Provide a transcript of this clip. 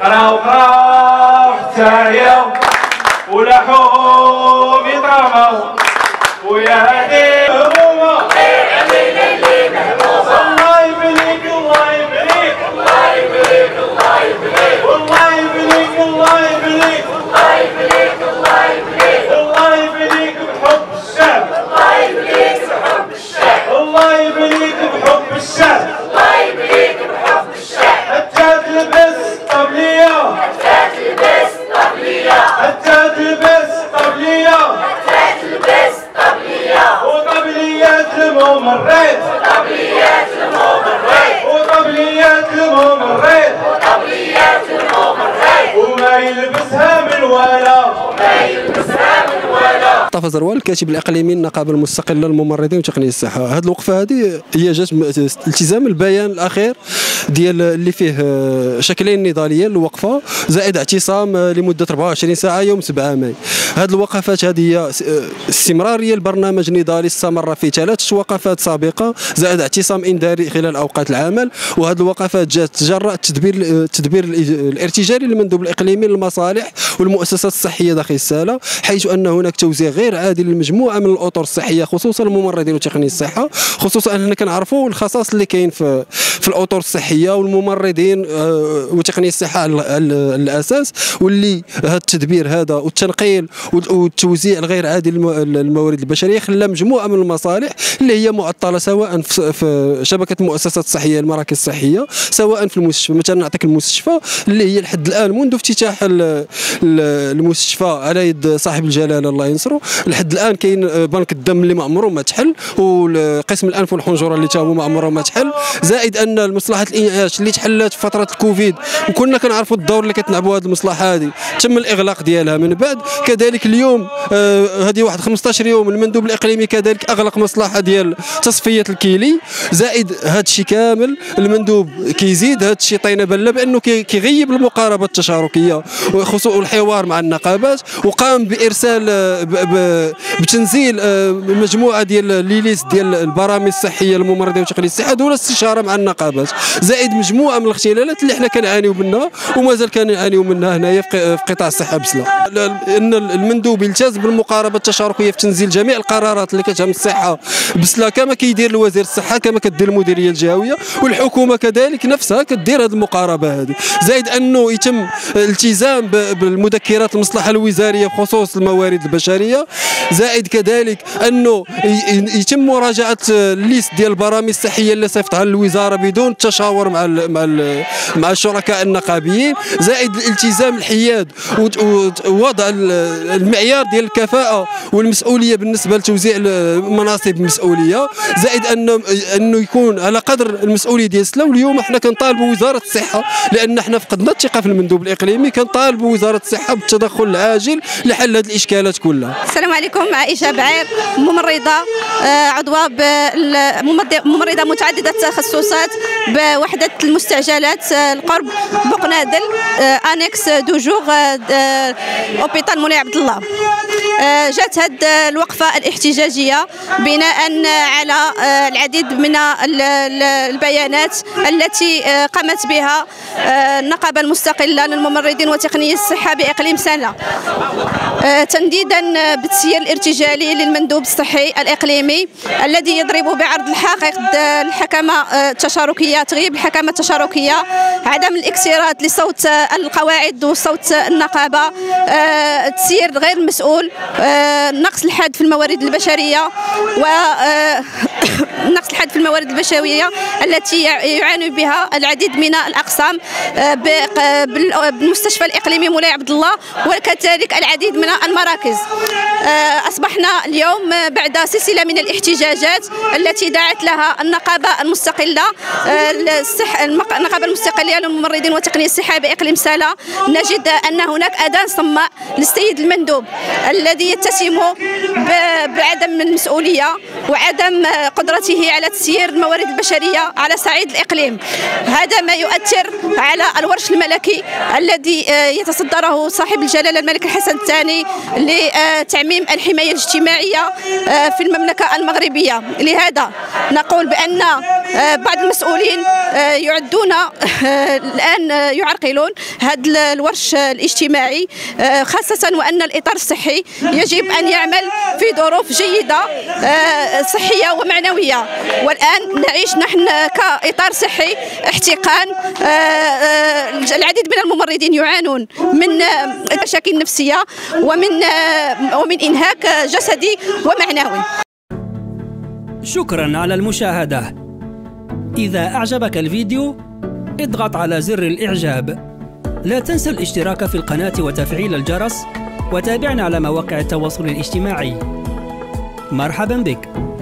قراو حتى ولحوم يطرموا ويا هادي همومه خير علينا اللي مهمومه. الله يبليك الله يبليك الله يبليك الله يبليك والله يبليك الله يبليك الله يبليك الله يبليك الله يبليك بحب الشعب الله يبليك بحب الشعب الله يبليك بحب الشعب الله يبليك بحب الشعب. حتى تلبس طبليه حتى تلبس طبليه حتى تلبس طبليه حتى تلبس طبليه وطبليات الممرض وطبليات الممرض وطبليات الممرض وطبليات الممرض وما يلبسها من ولا وما يلبسها من ولا. مصطفى زروال الكاتب الاقليمي النقابه المستقله للممرضين وتقنيه الصحه. هذه الوقفه هذه هي جات التزام البيان الاخير ديال اللي فيه شكلين نضاليين للوقفه زائد اعتصام لمده 24 ساعه يوم 7 ماي. هذه الوقفات هذه هي استمراريه لبرنامج نضالي استمر في 3 وقفات سابقه زائد اعتصام انذاري خلال اوقات العمل. وهذه الوقفات جات جراء التدبير الارتجالي للمندوب الاقليمي للمصالح والمؤسسات الصحيه داخل الساله، حيث ان هناك توزيع غير عادل لمجموعه من الاطر الصحيه خصوصا الممرضين وتقنيه الصحه، خصوصا اننا كنعرفوا الخصائص اللي كاين في الاطر الصحيه والممرضين وتقنيه الصحه على الاساس. واللي هذا التدبير هذا والتنقيل والتوزيع الغير عادل للموارد البشريه خلى مجموعه من المصالح اللي هي معطله سواء في شبكه المؤسسات الصحيه المراكز الصحيه سواء في المستشفى. مثلا نعطيك المستشفى اللي هي لحد الان منذ افتتاح المستشفى على يد صاحب الجلاله الله ينصرو لحد الان كاين بنك الدم اللي ما عمره ما تحل وقسم الانف والحنجره اللي تا هو ما عمره ما تحل، زائد ان المصلحه الانعاش اللي تحلات في فتره الكوفيد وكنا كنعرفوا الدور اللي كتلعبوا هذه المصلحه هذه تم الاغلاق ديالها من بعد. كذلك اليوم هذه واحد 15 يوم المندوب الاقليمي كذلك اغلق مصلحه ديال تصفيه الكيلي. زائد هذا الشيء كامل المندوب كيزيد هذا الشيء طينه بله بانه كيغيب المقاربه التشاركيه وخصوصا الحوار مع النقابات، وقام بارسال بتنزيل مجموعه ديال ليليست ديال البرامج الصحيه للممرضين وتقنيه الصحه دون استشاره مع النقابات، زائد مجموعه من الاختلالات اللي حنا كنعانيو منها ومازال كنعانيو منها هنايا في قطاع الصحه بسلا. ان المندوب يلتزم بالمقاربه التشاركيه في تنزيل جميع القرارات اللي كتهم الصحه بسلا كما كيدير الوزير الصحه كما كدير المديريه الجهويه، والحكومه كذلك نفسها كدير هذه المقاربه هذه. زائد انه يتم الالتزام بالمذكرات المصلحه الوزاريه بخصوص الموارد البشريه، زائد كذلك انه يتم مراجعه الليست ديال البرامج الصحيه اللي صيفطها الوزاره بدون التشاور مع الشركاء النقابيين، زائد الالتزام الحياد ووضع المعيار ديال الكفاءه والمسؤوليه بالنسبه لتوزيع مناصب المسؤوليه، زائد انه يكون على قدر المسؤوليه ديال السلا. واليوم احنا كنطالبوا وزاره الصحه لان احنا فقدنا الثقه في المندوب الاقليمي، كنطالبوا وزاره الصحه بالتدخل العاجل لحل هذه الاشكالات كلها. السلام عليكم، عائشه بعير ممرضه عضوه ممرضه متعدده التخصصات بوحده المستعجلات القرب بوقنادل انكس دوجور اوبيتال مولاي عبد الله. جات هذه الوقفه الاحتجاجيه بناء على العديد من البيانات التي قامت بها النقابه المستقله للممرضين وتقنيه الصحه باقليم سلا، تنديدا بالتسيير الارتجالي للمندوب الصحي الاقليمي الذي يضرب بعرض الحقائق الحكمه التشاركيه، تغييب الحكمه التشاركيه، عدم الاكسرات لصوت القواعد وصوت النقابه، التسيير غير المسؤول، نقص الحاد في الموارد البشريه نقص الحاد في الموارد البشريه التي يعاني بها العديد من الاقسام بالمستشفى الاقليمي مولاي عبد الله وكذلك العديد من المراكز. اصبحنا اليوم بعد سلسله من الاحتجاجات التي دعت لها النقابه المستقله النقابه المستقله للممرضين وتقنيه الصحه باقليم سلا، نجد ان هناك اذان صماء للسيد المندوب الذي يتسم بعدم المسؤوليه وعدم قدره قدرته على تسيير الموارد البشرية على صعيد الإقليم. هذا ما يؤثر على الورش الملكي الذي يتصدره صاحب الجلالة الملك الحسن الثاني لتعميم الحماية الاجتماعية في المملكة المغربية. لهذا نقول بأن بعض المسؤولين يعدون الآن يعرقلون هذا الورش الاجتماعي، خاصة وأن الإطار الصحي يجب أن يعمل في ظروف جيدة صحية ومعنوية. والآن نعيش نحن كإطار صحي احتقان. العديد من الممرضين يعانون من مشاكل نفسية ومن إنهاك جسدي ومعنوي. شكرا على المشاهدة. إذا أعجبك الفيديو اضغط على زر الإعجاب. لا تنسى الاشتراك في القناة وتفعيل الجرس، وتابعنا على مواقع التواصل الاجتماعي. مرحبا بك.